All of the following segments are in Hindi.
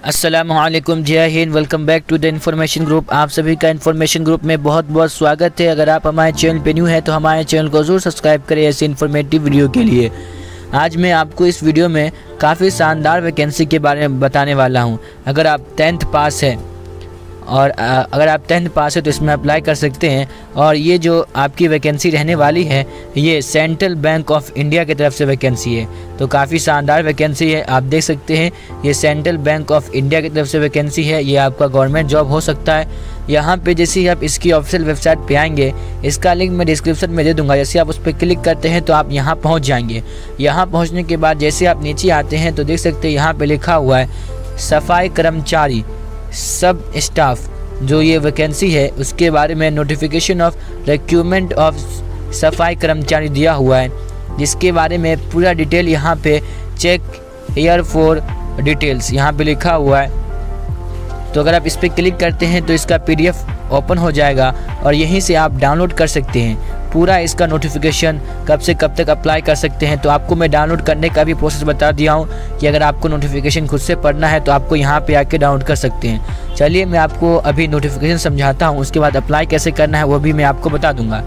अस्सलामुअलैकुम, जय हिंद। Welcome back to the information group. आप सभी का इन्फॉर्मेशन ग्रुप में बहुत बहुत स्वागत है। अगर आप हमारे चैनल पे न्यू है तो हमारे चैनल को ज़रूर सब्सक्राइब करें ऐसे इन्फॉर्मेटिव वीडियो के लिए। आज मैं आपको इस वीडियो में काफ़ी शानदार वैकेंसी के बारे में बताने वाला हूँ। अगर आप 10th पास है और अगर आप 10th पास है तो इसमें अप्लाई कर सकते हैं। और ये जो आपकी वैकेंसी रहने वाली है ये सेंट्रल बैंक ऑफ इंडिया की तरफ से वैकेंसी है, तो काफ़ी शानदार वैकेंसी है। आप देख सकते हैं ये सेंट्रल बैंक ऑफ इंडिया की तरफ से वैकेंसी है। ये आपका गवर्नमेंट जॉब हो सकता है। यहाँ पे जैसे ही आप इसकी ऑफिशियल वेबसाइट पे आएंगे, इसका लिंक मैं डिस्क्रिप्शन में दे दूँगा। जैसे आप उस पर क्लिक करते हैं तो आप यहाँ पहुँच जाएंगे। यहाँ पहुँचने के बाद जैसे आप नीचे आते हैं तो देख सकते हैं यहाँ पर लिखा हुआ है सफाई कर्मचारी सब स्टाफ। जो ये वैकेंसी है उसके बारे में नोटिफिकेशन ऑफ रिक्रूटमेंट ऑफ सफाई कर्मचारी दिया हुआ है, जिसके बारे में पूरा डिटेल यहाँ पे चेक हियर फॉर डिटेल्स यहाँ पे लिखा हुआ है। तो अगर आप इस पर क्लिक करते हैं तो इसका PDF ओपन हो जाएगा और यहीं से आप डाउनलोड कर सकते हैं पूरा इसका नोटिफिकेशन, कब से कब तक अप्लाई कर सकते हैं। तो आपको मैं डाउनलोड करने का भी प्रोसेस बता दिया हूँ कि अगर आपको नोटिफिकेशन खुद से पढ़ना है तो आपको यहाँ पे आके डाउनलोड कर सकते हैं। चलिए मैं आपको अभी नोटिफिकेशन समझाता हूँ, उसके बाद अप्लाई कैसे करना है वो भी मैं आपको बता दूँगा।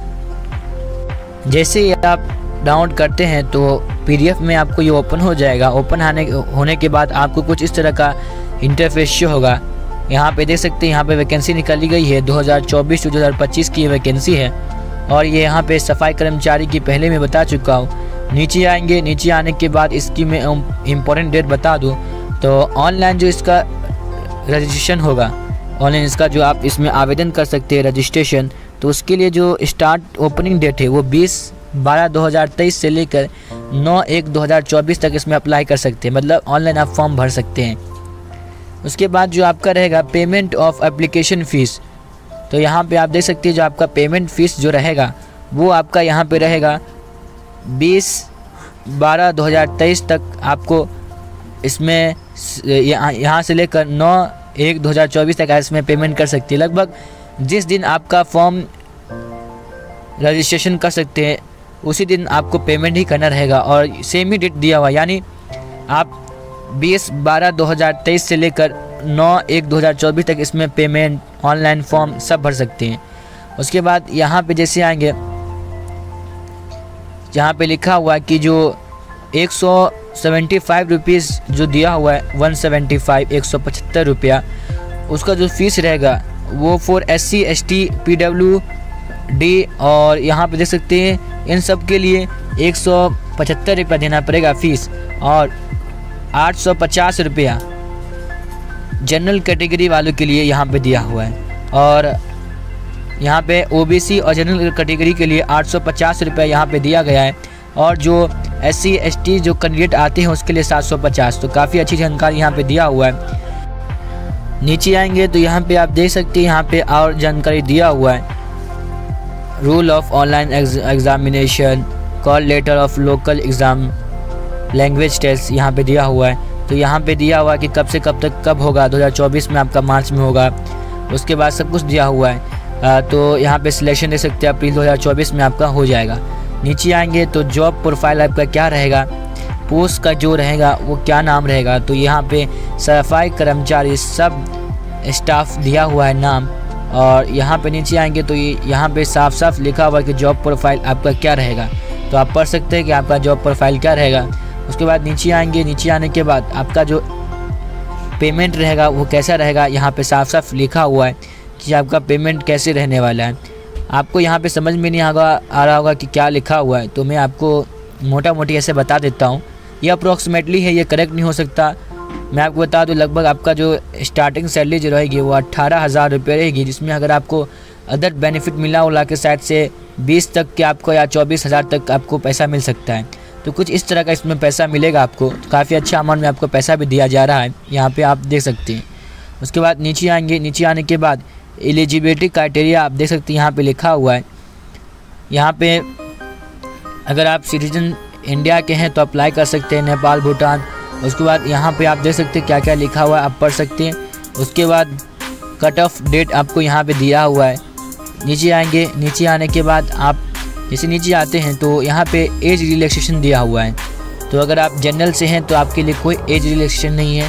जैसे ही आप डाउनलोड करते हैं तो PDF में आपको ये ओपन हो जाएगा। ओपन होने के बाद आपको कुछ इस तरह का इंटरफेस शो होगा। यहाँ पे देख सकते हैं यहाँ पे वैकेंसी निकाली गई है 2024 से 2025 की ये वैकेंसी है। और ये यहाँ पे सफाई कर्मचारी की पहले मैं बता चुका हूँ। नीचे आएंगे, नीचे आने के बाद इसकी मैं इम्पोर्टेंट डेट बता दूँ तो ऑनलाइन जो इसका रजिस्ट्रेशन होगा, ऑनलाइन इसका जो आप इसमें आवेदन कर सकते हैं रजिस्ट्रेशन, तो उसके लिए जो स्टार्ट ओपनिंग डेट है वो 20/12/2023 से लेकर 9/1/2024 तक इसमें अप्लाई कर सकते हैं। मतलब ऑनलाइन आप फॉर्म भर सकते हैं। उसके बाद जो आपका रहेगा पेमेंट ऑफ एप्लीकेशन फ़ीस, तो यहाँ पे आप देख सकते हैं जो आपका पेमेंट फ़ीस जो रहेगा वो आपका यहाँ पे रहेगा 20/12/2023 तक आपको इसमें यहाँ से लेकर 9/1/2024 तक इसमें पेमेंट कर सकती है। लगभग जिस दिन आपका फॉर्म रजिस्ट्रेशन कर सकते हैं उसी दिन आपको पेमेंट ही करना रहेगा और सेम ही डेट दिया हुआ, यानी आप 20/12/2023 से लेकर 9/1/2024 तक इसमें पेमेंट, ऑनलाइन फॉर्म सब भर सकते हैं। उसके बाद यहाँ पे जैसे आएंगे, जहाँ पे लिखा हुआ है कि जो 175 रुपीज़ जो दिया हुआ है 175 रुपया, उसका जो फीस रहेगा वो फॉर SC ST PWD। और यहाँ पे देख सकते हैं इन सब के लिए 175 रुपया देना पड़ेगा फीस और 850 रुपया जनरल कैटेगरी वालों के लिए यहाँ पे दिया हुआ है। और यहाँ पे OBC और जनरल कैटेगरी के लिए 850 रुपया यहाँ पे दिया गया है। और जो SC ST जो कैंडिडेट आते हैं उसके लिए 750। तो काफ़ी अच्छी जानकारी यहाँ पे दिया हुआ है। नीचे आएंगे तो यहाँ पे आप देख सकते हैं यहाँ पे और जानकारी दिया हुआ है। Rule of online examination, call letter of local exam, language test यहाँ पे दिया हुआ है। तो यहाँ पे दिया हुआ है कि कब से कब तक कब होगा, 2024 में आपका मार्च में होगा। उसके बाद सब कुछ दिया हुआ है। तो यहाँ पे सिलेक्शन दे सकते हैं, अप्रैल 2024 में आपका हो जाएगा। नीचे आएंगे तो जॉब प्रोफाइल आपका क्या रहेगा, पोस्ट का जो रहेगा वो क्या नाम रहेगा। तो यहाँ पे सफाई कर्मचारी सब स्टाफ दिया हुआ है नाम। और यहाँ पे नीचे आएंगे तो यहाँ पे साफ साफ लिखा हुआ है कि जॉब प्रोफाइल आपका क्या रहेगा। तो आप पढ़ सकते हैं कि आपका जॉब प्रोफाइल क्या रहेगा। उसके बाद नीचे आएंगे, नीचे आने के बाद आपका जो पेमेंट रहेगा वो कैसा रहेगा, यहाँ पे साफ साफ लिखा हुआ है कि आपका पेमेंट कैसे रहने वाला है। आपको यहाँ पे समझ में नहीं आ रहा होगा कि क्या लिखा हुआ है, तो मैं आपको मोटा मोटी ऐसे बता देता हूँ। ये अप्रॉक्सीमेटली है, ये करेक्ट नहीं हो सकता। मैं आपको बता दूँ लगभग आपका जो स्टार्टिंग सैलरी जो रहेगी वो 18,000 रुपये रहेगी, जिसमें अगर आपको अदर बेनिफिट मिला उला के साइड से 20 तक के आपको या 24,000 तक आपको पैसा मिल सकता है। तो कुछ इस तरह का इसमें पैसा मिलेगा आपको। काफ़ी अच्छा अमाउंट में आपको पैसा भी दिया जा रहा है, यहाँ पे आप देख सकते हैं। उसके बाद नीचे आएंगे, नीचे आने के बाद एलिजिबिलिटी क्राइटेरिया आप देख सकते हैं यहाँ पे लिखा हुआ है। यहाँ पे अगर आप सिटीजन इंडिया के हैं तो अप्लाई कर सकते हैं, नेपाल, भूटान। उसके बाद यहाँ पे आप देख सकते हैं क्या क्या लिखा हुआ है, आप पढ़ सकते हैं। उसके बाद कट ऑफ डेट आपको यहाँ पे दिया हुआ है। नीचे आएंगे, नीचे आने के बाद आप जैसे नीचे आते हैं तो यहाँ पे एज रिलैक्सेशन दिया हुआ है। तो अगर आप जनरल से हैं तो आपके लिए कोई एज रिलैक्सेशन नहीं है।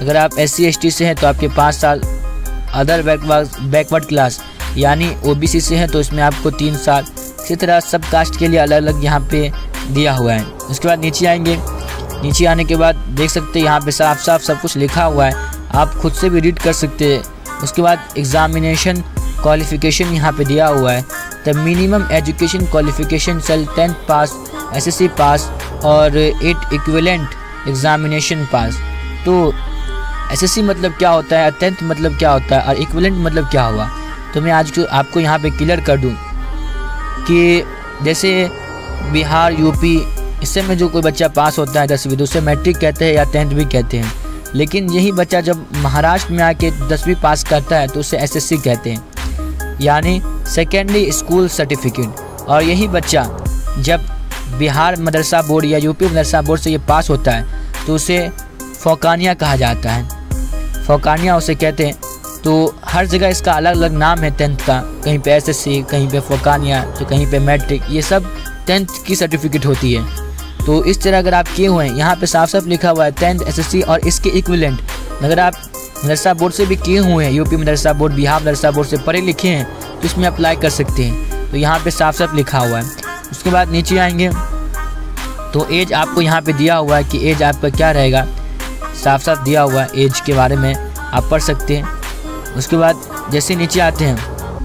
अगर आप SC ST से हैं तो आपके 5 साल, अदर बैकवर्ड क्लास यानी OBC से हैं तो इसमें आपको 3 साल। इसी तरह सब कास्ट के लिए अलग अलग यहाँ पे दिया हुआ है। उसके बाद नीचे आएंगे, नीचे आने के बाद देख सकते हैं यहाँ पे साफ साफ सब कुछ लिखा हुआ है, आप खुद से भी रीड कर सकते हैं। उसके बाद एग्जामिनेशन क्वालिफिकेशन यहाँ पे दिया हुआ है, द मिनिमम एजुकेशन क्वालिफिकेशन सेल 10th पास, SSC पास और 8 इक्विवेलेंट एग्जामिनेशन पास। तो SSC मतलब क्या होता है, 10th मतलब क्या होता है और इक्विवेलेंट मतलब क्या हुआ, तो मैं आज आपको यहाँ पे क्लियर कर दूँ कि जैसे बिहार, यूपी, इससे में जो कोई बच्चा पास होता है 10वीं तो उसे मैट्रिक कहते हैं या 10th भी कहते हैं। लेकिन यही बच्चा जब महाराष्ट्र में आके 10वीं पास करता है तो उसे SSC कहते हैं, यानी सेकेंडरी स्कूल सर्टिफिकेट। और यही बच्चा जब बिहार मदरसा बोर्ड या यूपी मदरसा बोर्ड से ये पास होता है तो उसे फौकानिया कहा जाता है, फौकानिया उसे कहते हैं। तो हर जगह इसका अलग अलग नाम है 10th का, कहीं पे SSC, कहीं पे फौकानिया, तो कहीं पे मैट्रिक, ये सब 10th की सर्टिफिकेट होती है। तो इस तरह अगर आप किए हुए हैं, यहाँ पे साफ साफ लिखा हुआ है 10th SSC और इसके इक्विवेलेंट। अगर आप मदरसा बोर्ड से भी किए हुए हैं, यूपी मदरसा बोर्ड, बिहार मदरसा बोर्ड से पढ़े लिखे हैं तो इसमें अप्लाई कर सकते हैं। तो यहाँ पे साफ साफ लिखा हुआ है। उसके बाद नीचे आएंगे तो एज आपको यहाँ पे दिया हुआ है कि एज आपका क्या रहेगा, साफ साफ दिया हुआ है, एज के बारे में आप पढ़ सकते हैं। उसके बाद जैसे नीचे आते हैं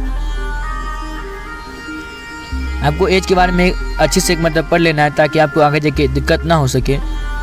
आपको एज के बारे में अच्छे से मतलब पढ़ लेना है ताकि आपको आगे जाके दिक्कत ना हो सके।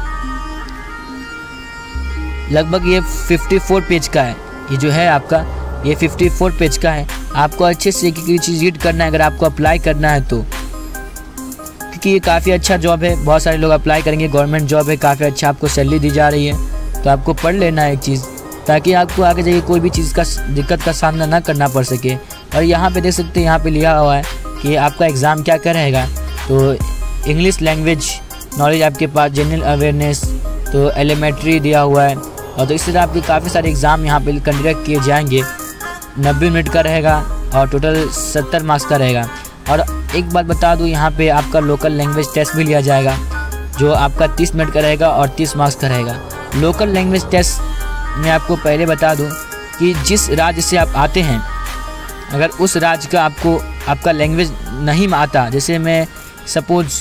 लगभग ये 54 पेज का है, ये जो है आपका ये 54 पेज का है। आपको अच्छे से एक एक चीज़ रीड करना है अगर आपको अप्लाई करना है तो, क्योंकि ये काफ़ी अच्छा जॉब है, बहुत सारे लोग अप्लाई करेंगे, गवर्नमेंट जॉब है, काफ़ी अच्छा आपको सैलरी दी जा रही है। तो आपको पढ़ लेना है एक चीज़ ताकि आपको आगे जाके कोई भी चीज़ का दिक्कत का सामना ना करना पड़ सके। और यहाँ पे देख सकते हैं, यहाँ पे लिखा हुआ है कि आपका एग्ज़ाम क्या क्या रहेगा। तो इंग्लिश लैंग्वेज नॉलेज आपके पास, जनरल अवेयरनेस, तो एलिमेंट्री दिया हुआ है। और तो इस तरह आपके काफ़ी सारे एग्ज़ाम यहाँ पे कंडक्ट किए जाएंगे। 90 मिनट का रहेगा और टोटल 70 मार्क्स का रहेगा। और एक बात बता दूँ, यहाँ पे आपका लोकल लैंग्वेज टेस्ट भी लिया जाएगा जो आपका 30 मिनट का रहेगा और 30 मार्क्स का रहेगा। लोकल लैंग्वेज टेस्ट मैं आपको पहले बता दूं कि जिस राज्य से आप आते हैं, अगर उस राज्य का आपका लैंग्वेज नहीं आता, जैसे मैं सपोज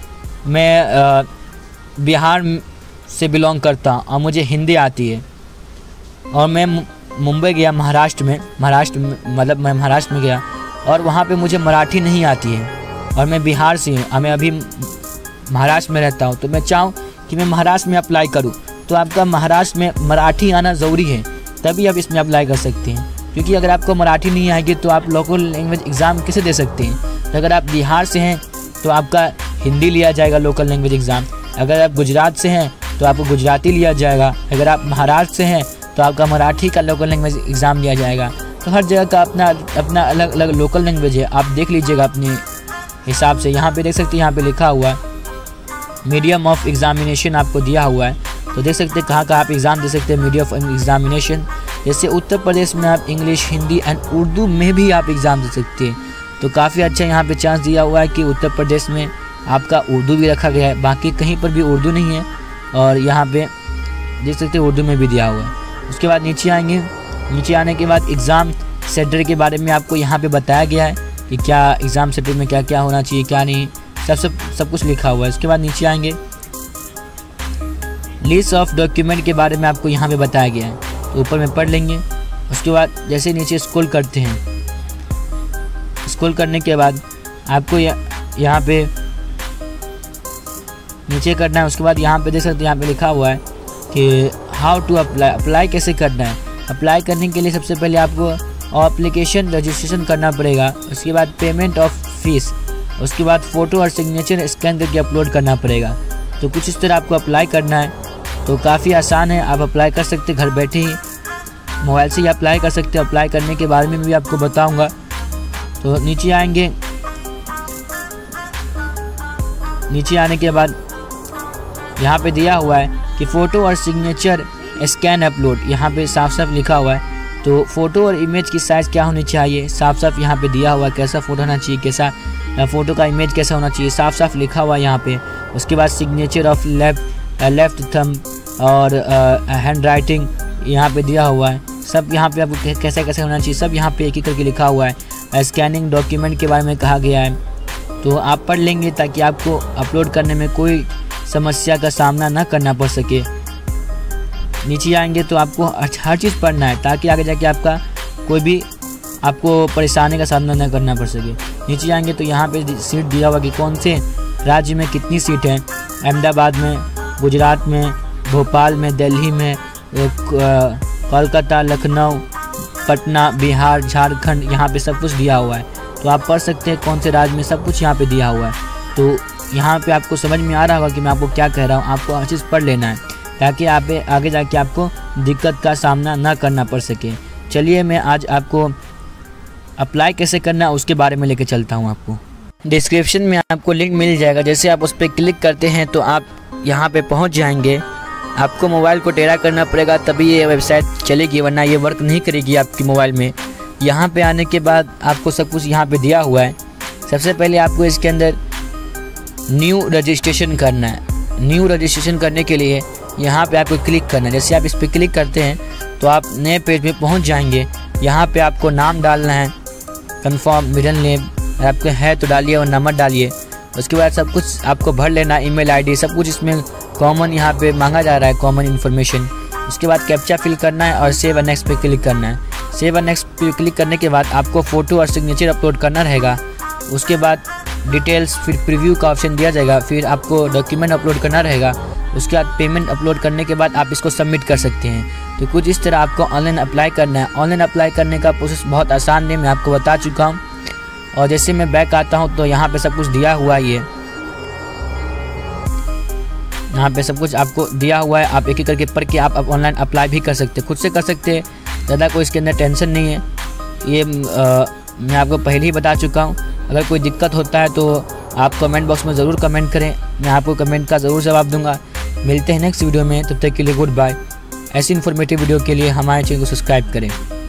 मैं बिहार से बिलोंग करता और मुझे हिंदी आती है और मैं मुंबई गया महाराष्ट्र में मतलब मैं महाराष्ट्र में गया और वहाँ पे मुझे मराठी नहीं आती है और मैं बिहार से हूँ, मैं अभी महाराष्ट्र में रहता हूँ, तो मैं चाहूँ कि मैं महाराष्ट्र में अप्लाई करूँ तो आपका महाराष्ट्र में मराठी आना ज़रूरी है, तभी आप इसमें अप्लाई कर सकते हैं। क्योंकि अगर आपको मराठी नहीं आएगी तो आप लोकल लैंग्वेज एग्ज़ाम कैसे दे सकते हैं। तो अगर आप बिहार से हैं तो आपका हिंदी लिया जाएगा लोकल लैंग्वेज एग्ज़ाम, अगर आप गुजरात से हैं तो आपको गुजराती लिया जाएगा, अगर आप महाराष्ट्र से हैं तो आपका मराठी का लोकल लैंग्वेज एग्ज़ाम लिया जाएगा। तो हर जगह का अपना अलग अलग लोकल लैंग्वेज है, आप देख लीजिएगा अपने हिसाब से। यहाँ पे देख सकते हैं, यहाँ पे लिखा हुआ है मीडियम ऑफ एग्जामिनेशन आपको दिया हुआ है। तो देख सकते हैं कहाँ का आप एग्ज़ाम दे सकते हैं, मीडियम ऑफ एग्जामिनेशन। जैसे उत्तर प्रदेश में आप इंग्लिश, हिंदी एंड उर्दू में भी आप एग्ज़ाम दे सकते हैं। तो काफ़ी अच्छा यहाँ पे चांस दिया हुआ है कि उत्तर प्रदेश में आपका उर्दू भी रखा गया है, बाकी कहीं पर भी उर्दू नहीं है और यहाँ पे देख सकते हैं उर्दू में भी दिया हुआ है। उसके बाद नीचे आएंगे, नीचे आने के बाद एग्ज़ाम सेंटर के बारे में आपको यहाँ पे बताया गया है कि क्या एग्ज़ाम सेंटर में क्या क्या होना चाहिए, क्या नहीं, सब कुछ लिखा हुआ है। उसके बाद नीचे आएंगे, लिस्ट ऑफ डॉक्यूमेंट के बारे में आपको यहाँ पे बताया गया है, तो ऊपर में पढ़ लेंगे। उसके बाद जैसे नीचे स्क्रॉल करते हैं, स्क्रॉल करने के बाद आपको यहाँ पे नीचे करना है। उसके बाद यहाँ पे देख सकते हैं, यहाँ पे लिखा हुआ है कि हाउ टू अप्लाई कैसे करना है। अप्लाई करने के लिए सबसे पहले आपको एप्लीकेशन रजिस्ट्रेशन करना पड़ेगा, उसके बाद पेमेंट ऑफ फीस, उसके बाद फ़ोटो और सिग्नेचर स्कैन करके अपलोड करना पड़ेगा। तो कुछ इस तरह आपको अप्लाई करना है। तो काफ़ी आसान है, आप अप्लाई कर सकते हैं, घर बैठे ही मोबाइल से ही अप्लाई कर सकते हैं। अप्लाई करने के बारे में भी आपको बताऊंगा। तो नीचे आएंगे, नीचे आने के बाद यहाँ पे दिया हुआ है कि फ़ोटो और सिग्नेचर स्कैन अपलोड, यहाँ पे साफ साफ लिखा हुआ है। तो फ़ोटो और इमेज की साइज़ क्या होनी चाहिए, साफ साफ यहाँ पे दिया हुआ है, कैसा फ़ोटो होना चाहिए, कैसा फ़ोटो का इमेज कैसा होना चाहिए, साफ साफ लिखा हुआ है यहाँ पे। उसके बाद सिग्नेचर ऑफ लेफ्ट थंब और हैंड राइटिंग यहाँ पे दिया हुआ है। सब यहाँ पे आपको कैसे कैसे होना चाहिए सब यहाँ पे एक एक करके लिखा हुआ है। स्कैनिंग डॉक्यूमेंट के बारे में कहा गया है, तो आप पढ़ लेंगे ताकि आपको अपलोड करने में कोई समस्या का सामना ना करना पड़ सके। नीचे आएंगे तो आपको हर चीज़ पढ़ना है ताकि आगे जाके आपका कोई भी आपको परेशानी का सामना न करना पड़ सके। नीचे आएंगे तो यहाँ पे सीट दिया हुआ कि कौन से राज्य में कितनी सीट है। अहमदाबाद में, गुजरात में, भोपाल में, दिल्ली में, कोलकाता, लखनऊ, पटना, बिहार, झारखंड, यहाँ पे सब कुछ दिया हुआ है। तो आप पढ़ सकते हैं कौन से राज्य में, सब कुछ यहाँ पे दिया हुआ है। तो यहाँ पे आपको समझ में आ रहा होगा कि मैं आपको क्या कह रहा हूँ। आपको हर चीज़ पढ़ लेना है ताकि आप आगे जाके आपको दिक्कत का सामना ना करना पड़ सके। चलिए मैं आज आपको अप्लाई कैसे करना है उसके बारे में लेके चलता हूँ। आपको डिस्क्रिप्शन में आपको लिंक मिल जाएगा, जैसे आप उस पर क्लिक करते हैं तो आप यहाँ पे पहुँच जाएंगे। आपको मोबाइल को टेढ़ा करना पड़ेगा तभी ये वेबसाइट चलेगी, वरना ये वर्क नहीं करेगी आपकी मोबाइल में। यहाँ पे आने के बाद आपको सब कुछ यहाँ पे दिया हुआ है। सबसे पहले आपको इसके अंदर न्यू रजिस्ट्रेशन करना है। न्यू रजिस्ट्रेशन करने के लिए यहाँ पे आपको क्लिक करना है। जैसे आप इस पर क्लिक करते हैं तो आप नए पेज में पहुँच जाएंगे। यहाँ पे आपको नाम डालना है, कंफर्म, मिडिल नेम आपके है तो डालिए और नंबर डालिए। उसके बाद सब कुछ आपको भर लेना, ईमेल आईडी, सब कुछ इसमें कॉमन यहाँ पे मांगा जा रहा है, कॉमन इन्फॉर्मेशन। उसके बाद कैप्चा फिल करना है और सेव एंड नेक्स्ट पे क्लिक करना है। सेव एंड नेक्स्ट पे क्लिक करने के बाद आपको फ़ोटो और सिग्नेचर अपलोड करना रहेगा। उसके बाद डिटेल्स, फिर प्रीव्यू का ऑप्शन दिया जाएगा, फिर आपको डॉक्यूमेंट अपलोड करना रहेगा। उसके बाद पेमेंट अपलोड करने के बाद आप इसको सबमिट कर सकते हैं। तो कुछ इस तरह आपको ऑनलाइन अप्लाई करना है। ऑनलाइन अप्लाई करने का प्रोसेस बहुत आसान है, मैं आपको बता चुका हूँ। और जैसे मैं बैक आता हूँ तो यहाँ पे सब कुछ दिया हुआ है। यहाँ पे सब कुछ आपको दिया हुआ है। आप एक एक करके पढ़ के आप ऑनलाइन अप्लाई भी कर सकते हैं, खुद से कर सकते हैं, ज़्यादा कोई इसके अंदर टेंशन नहीं है। ये मैं आपको पहले ही बता चुका हूँ। अगर कोई दिक्कत होता है तो आप कमेंट बॉक्स में ज़रूर कमेंट करें, मैं आपको कमेंट का ज़रूर जवाब दूंगा। मिलते हैं नेक्स्ट वीडियो में, तब तक के लिए गुड बाय। ऐसी इन्फॉर्मेटिव वीडियो के लिए हमारे चैनल को सब्सक्राइब करें।